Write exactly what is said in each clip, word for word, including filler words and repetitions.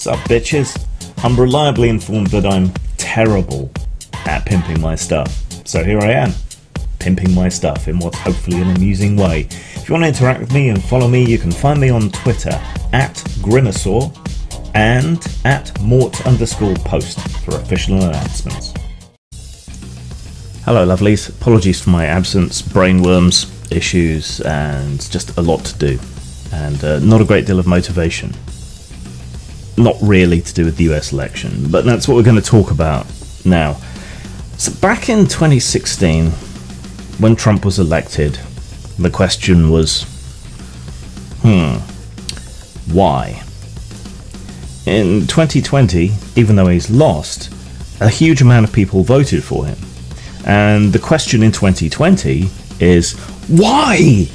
Sup bitches? I'm reliably informed that I'm terrible at pimping my stuff. So here I am, pimping my stuff in what's hopefully an amusing way. If you want to interact with me and follow me, you can find me on Twitter at Grimasaur and at Mort underscore post for official announcements. Hello lovelies, apologies for my absence, brainworms, issues and just a lot to do and uh, not a great deal of motivation. Not really to do with the U S election, but that's what we're going to talk about now. So back in twenty sixteen, when Trump was elected, the question was, hmm, why? In twenty twenty, even though he's lost, a huge amount of people voted for him. And the question in twenty twenty is, why?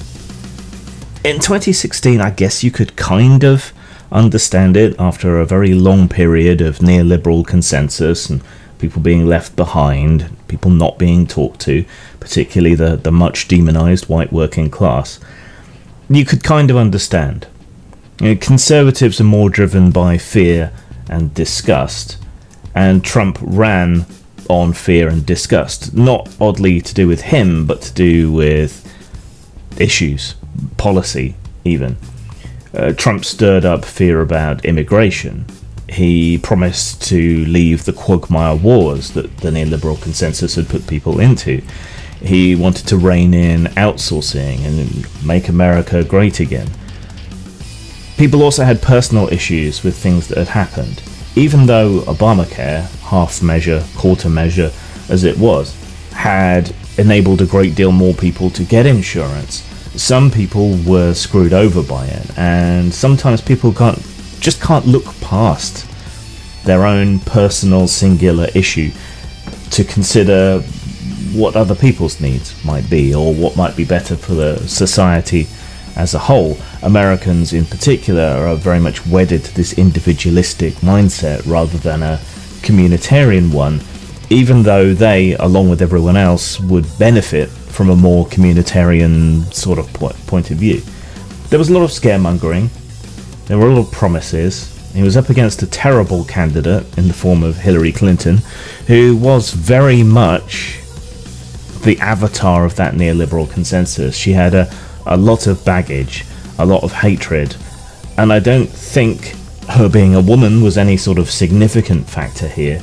In twenty sixteen, I guess you could kind of understand it after a very long period of neoliberal consensus and people being left behind, people not being talked to, particularly the, the much demonized white working class. You could kind of understand. You know, conservatives are more driven by fear and disgust, and Trump ran on fear and disgust, not oddly to do with him, but to do with issues, policy even. Uh, Trump stirred up fear about immigration. He promised to leave the quagmire wars that the neoliberal consensus had put people into. He wanted to rein in outsourcing and make America great again. People also had personal issues with things that had happened. Even though Obamacare, half measure, quarter measure as it was, had enabled a great deal more people to get insurance, some people were screwed over by it, and sometimes people can't just can't look past their own personal singular issue to consider what other people's needs might be, or what might be better for the society as a whole. Americans in particular are very much wedded to this individualistic mindset rather than a communitarian one, even though they, along with everyone else, would benefit from a more communitarian sort of point of view. There was a lot of scaremongering, there were a lot of promises. He was up against a terrible candidate in the form of Hillary Clinton, who was very much the avatar of that neoliberal consensus. She had a, a lot of baggage, a lot of hatred, and I don't think her being a woman was any sort of significant factor here,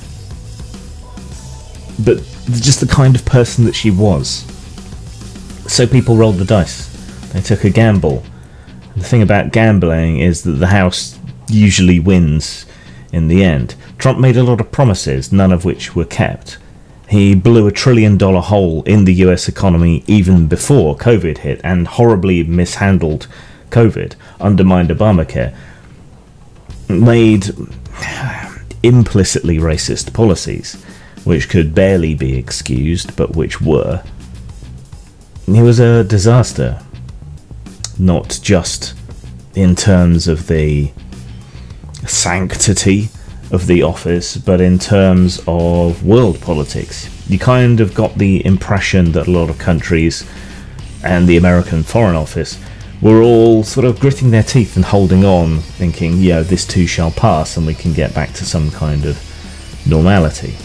but just the kind of person that she was. So people rolled the dice. They took a gamble. The thing about gambling is that the house usually wins in the end. Trump made a lot of promises, none of which were kept. He blew a trillion dollar hole in the U S economy even before COVID hit, and horribly mishandled COVID, undermined Obamacare, made implicitly racist policies, which could barely be excused, but which were. He was a disaster, not just in terms of the sanctity of the office, but in terms of world politics. You kind of got the impression that a lot of countries and the American Foreign Office were all sort of gritting their teeth and holding on, thinking, yeah, this too shall pass and we can get back to some kind of normality.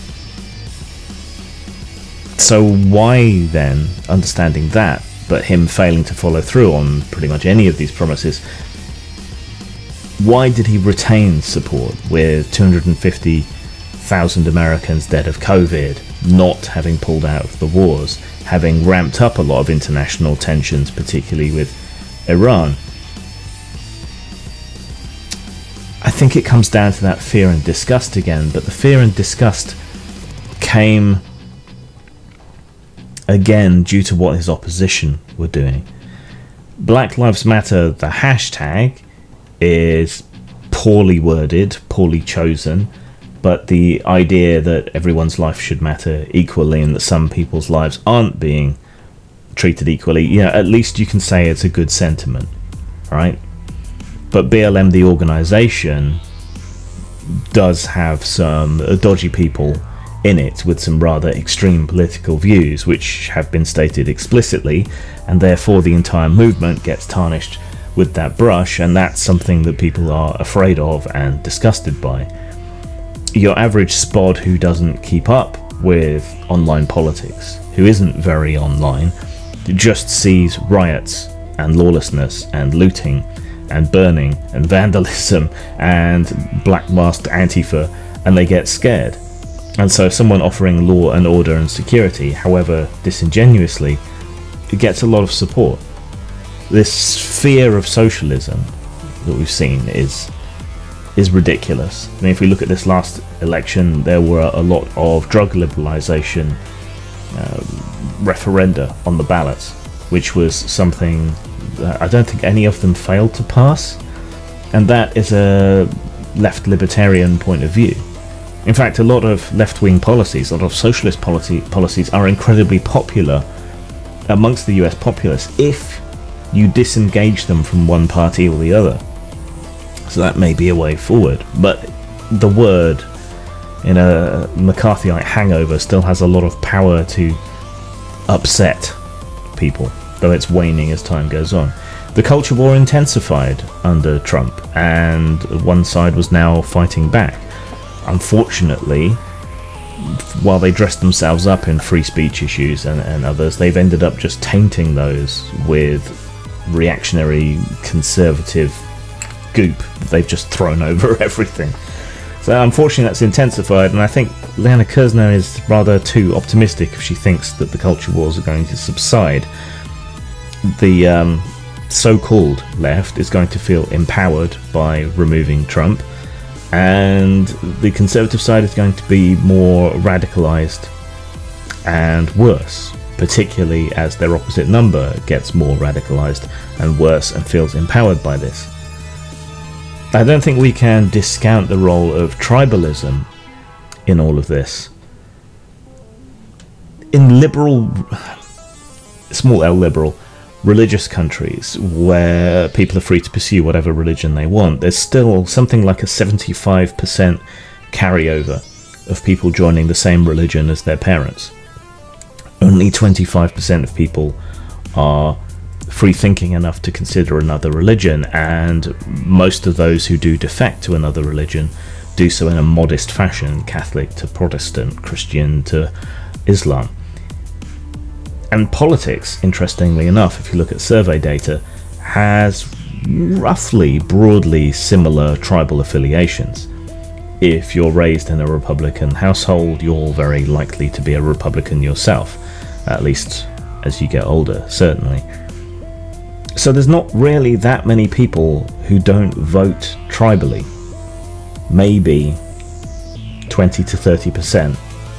So why then, understanding that, but him failing to follow through on pretty much any of these promises, why did he retain support with two hundred fifty thousand Americans dead of COVID, not having pulled out of the wars, having ramped up a lot of international tensions, particularly with Iran? I think it comes down to that fear and disgust again, but the fear and disgust came again due to what his opposition were doing. Black Lives Matter, the hashtag, is poorly worded, poorly chosen, but the idea that everyone's life should matter equally and that some people's lives aren't being treated equally, yeah, at least you can say it's a good sentiment, right? But B L M, the organisation, does have some dodgy people in it with some rather extreme political views which have been stated explicitly, and therefore the entire movement gets tarnished with that brush, and that's something that people are afraid of and disgusted by. Your average spod who doesn't keep up with online politics, who isn't very online, just sees riots and lawlessness and looting and burning and vandalism and black masked Antifa, and they get scared. And so someone offering law and order and security, however disingenuously, it gets a lot of support. This fear of socialism that we've seen is is ridiculous. I mean, if we look at this last election, there were a lot of drug liberalisation uh, referenda on the ballots, which was something that I don't think any of them failed to pass, and that is a left libertarian point of view. In fact, a lot of left-wing policies, a lot of socialist policy, policies are incredibly popular amongst the U S populace if you disengage them from one party or the other. So that may be a way forward, but the word in a McCarthyite hangover still has a lot of power to upset people, though it's waning as time goes on. The culture war intensified under Trump, and one side was now fighting back. Unfortunately, while they dressed themselves up in free speech issues and, and others, they've ended up just tainting those with reactionary conservative goop that they've just thrown over everything. So unfortunately that's intensified, and I think Liana Kursner is rather too optimistic if she thinks that the culture wars are going to subside. The um, so-called left is going to feel empowered by removing Trump, and the conservative side is going to be more radicalized and worse, particularly as their opposite number gets more radicalized and worse and feels empowered by this. I don't think we can discount the role of tribalism in all of this. In liberal, small L liberal, religious countries where people are free to pursue whatever religion they want, there's still something like a seventy-five percent carryover of people joining the same religion as their parents. Only twenty-five percent of people are free thinking enough to consider another religion, and most of those who do defect to another religion do so in a modest fashion, Catholic to Protestant, Christian to Islam. And politics, interestingly enough, if you look at survey data, has roughly, broadly similar tribal affiliations. If you're raised in a Republican household, you're very likely to be a Republican yourself, at least as you get older, certainly. So there's not really that many people who don't vote tribally. Maybe twenty to thirty percent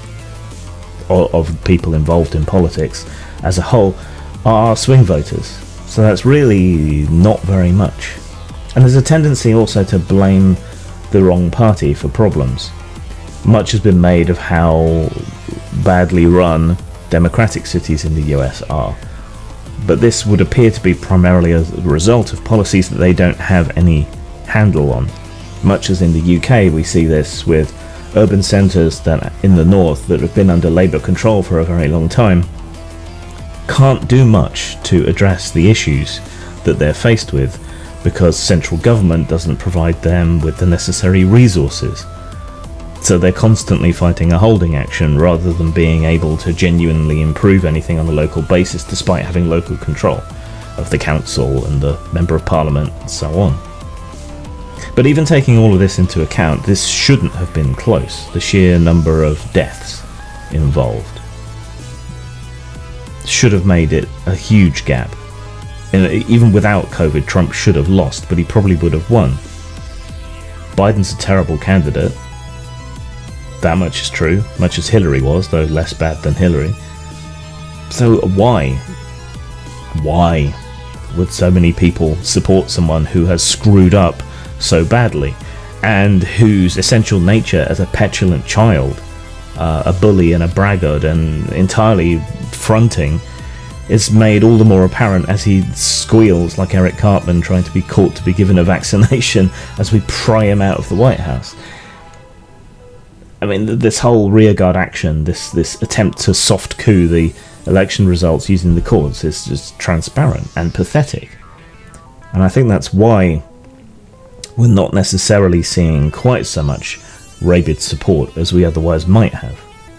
of people involved in politics as a whole are swing voters. So that's really not very much. And there's a tendency also to blame the wrong party for problems. Much has been made of how badly run democratic cities in the U S are. But this would appear to be primarily as a result of policies that they don't have any handle on. Much as in the U K we see this with urban centres that in the north that have been under Labour control for a very long time can't do much to address the issues that they're faced with because central government doesn't provide them with the necessary resources. So they're constantly fighting a holding action rather than being able to genuinely improve anything on a local basis despite having local control of the council and the member of parliament and so on. But even taking all of this into account, this shouldn't have been close, the sheer number of deaths involved should have made it a huge gap. And even without COVID, Trump should have lost, but he probably would have won. Biden's a terrible candidate. That much is true, much as Hillary was, though less bad than Hillary. So why? Why would so many people support someone who has screwed up so badly, and whose essential nature as a petulant child, uh, a bully and a braggart and entirely fronting, is made all the more apparent as he squeals like Eric Cartman trying to be caught to be given a vaccination as we pry him out of the White House. I mean, this whole rearguard action, this this attempt to soft coup the election results using the courts is just transparent and pathetic. And I think that's why we're not necessarily seeing quite so much rabid support as we otherwise might have.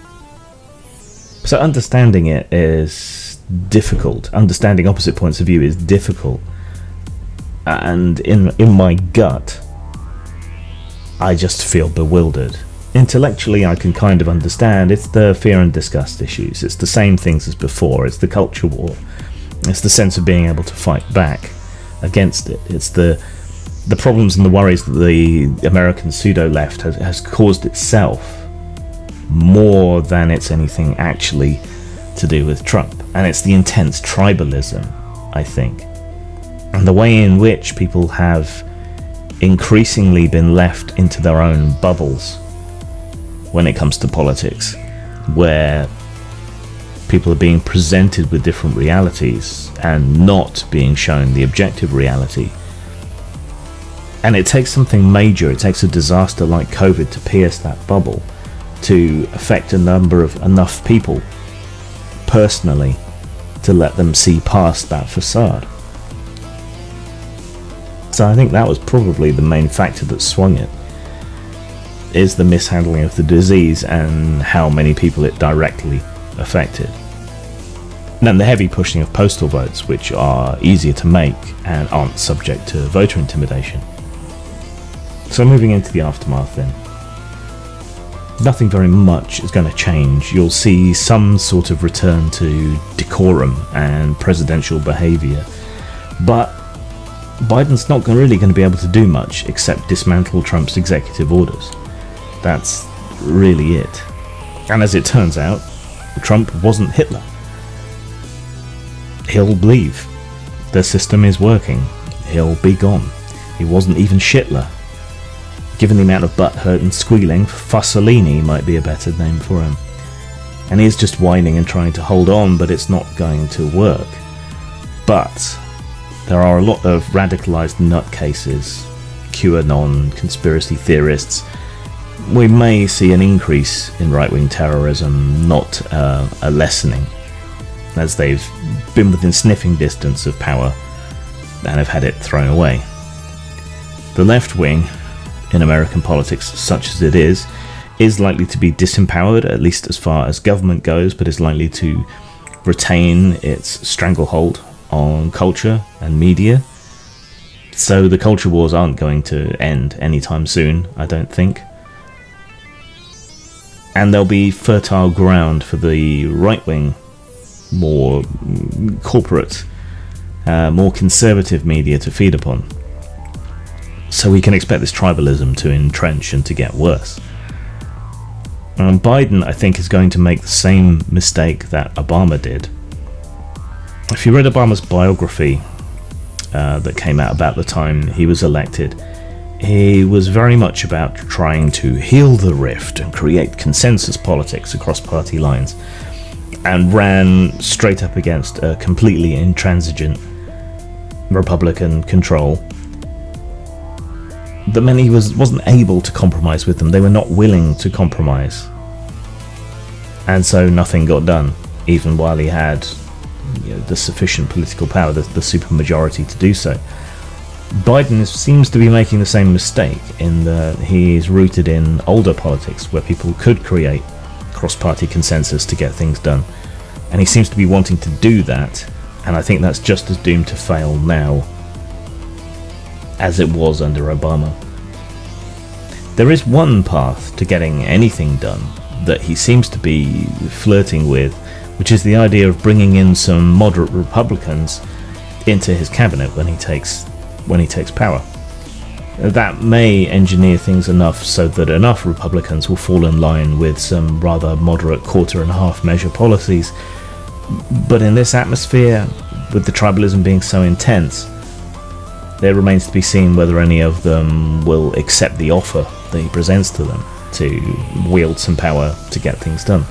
So understanding it is difficult. Understanding opposite points of view is difficult. And in in my gut, I just feel bewildered. Intellectually, I can kind of understand. It's the fear and disgust issues. It's the same things as before. It's the culture war. It's the sense of being able to fight back against it. It's the the problems and the worries that the American pseudo-left has, has caused itself, more than it's anything actually to do with Trump. And it's the intense tribalism, I think, and the way in which people have increasingly been left into their own bubbles when it comes to politics, where people are being presented with different realities and not being shown the objective reality. And it takes something major, it takes a disaster like COVID to pierce that bubble, to affect a number of enough people personally to let them see past that facade. So I think that was probably the main factor that swung it, is the mishandling of the disease and how many people it directly affected. And then the heavy pushing of postal votes, which are easier to make and aren't subject to voter intimidation. So moving into the aftermath then. Nothing very much is going to change. You'll see some sort of return to decorum and presidential behaviour, but Biden's not really going to be able to do much except dismantle Trump's executive orders. That's really it. And as it turns out, Trump wasn't Hitler. He'll leave. The system is working. He'll be gone. He wasn't even Shitler. Given the amount of butthurt and squealing, Fussolini might be a better name for him. And he is just whining and trying to hold on, but it's not going to work. But there are a lot of radicalized nutcases, QAnon, conspiracy theorists. We may see an increase in right-wing terrorism, not uh, a lessening, as they've been within sniffing distance of power and have had it thrown away. The left wing, in American politics such as it is, is likely to be disempowered, at least as far as government goes, but is likely to retain its stranglehold on culture and media. So the culture wars aren't going to end anytime soon, I don't think. And there'll be fertile ground for the right-wing, more corporate, uh, more conservative media to feed upon. So we can expect this tribalism to entrench and to get worse. And Biden, I think, is going to make the same mistake that Obama did. If you read Obama's biography uh, that came out about the time he was elected, he was very much about trying to heal the rift and create consensus politics across party lines, and ran straight up against a completely intransigent Republican control that meant he was, wasn't able to compromise with them. They were not willing to compromise. And so nothing got done, even while he had, you know, the sufficient political power, the, the supermajority to do so. Biden seems to be making the same mistake, in that he's rooted in older politics where people could create cross-party consensus to get things done. And he seems to be wanting to do that, and I think that's just as doomed to fail now as it was under Obama. There is one path to getting anything done that he seems to be flirting with, which is the idea of bringing in some moderate Republicans into his cabinet when he takes when he takes power. That may engineer things enough so that enough Republicans will fall in line with some rather moderate quarter and a half measure policies. But in this atmosphere, with the tribalism being so intense, it remains to be seen whether any of them will accept the offer that he presents to them to wield some power to get things done.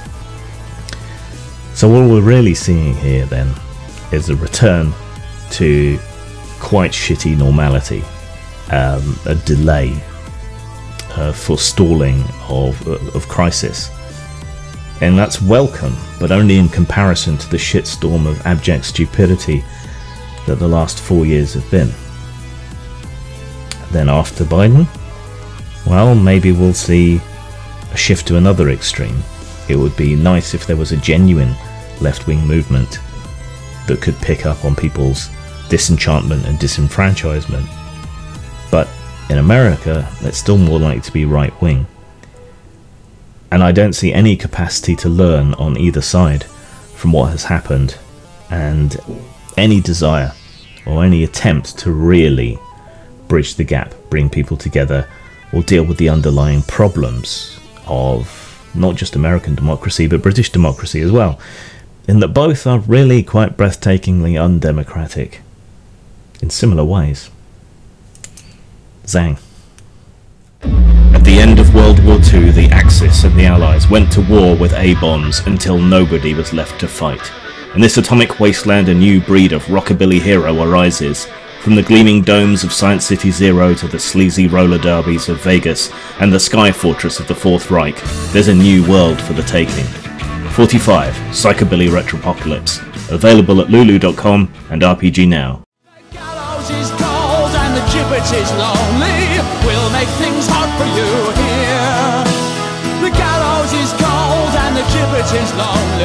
So what we're really seeing here then is a return to quite shitty normality, um, a delay, a forestalling of, of crisis. And that's welcome, but only in comparison to the shitstorm of abject stupidity that the last four years have been. Then after Biden, well, maybe we'll see a shift to another extreme. It would be nice if there was a genuine left-wing movement that could pick up on people's disenchantment and disenfranchisement. But in America, it's still more likely to be right-wing. And I don't see any capacity to learn on either side from what has happened, and any desire or any attempt to really bridge the gap, bring people together, or deal with the underlying problems of not just American democracy but British democracy as well, in that both are really quite breathtakingly undemocratic in similar ways. Zhang. At the end of World War Two, the Axis and the Allies went to war with A-bombs until nobody was left to fight. In this atomic wasteland, a new breed of rockabilly hero arises. From the gleaming domes of Science City Zero to the sleazy roller derbies of Vegas and the sky fortress of the Fourth Reich, there's a new world for the taking. forty-five, Psychobilly Retropocalypse. Available at Lulu dot com and R P G Now. The gallows is cold and the gibbet is lonely. We'll make things hard for you here. The gallows is cold and the gibbet is lonely.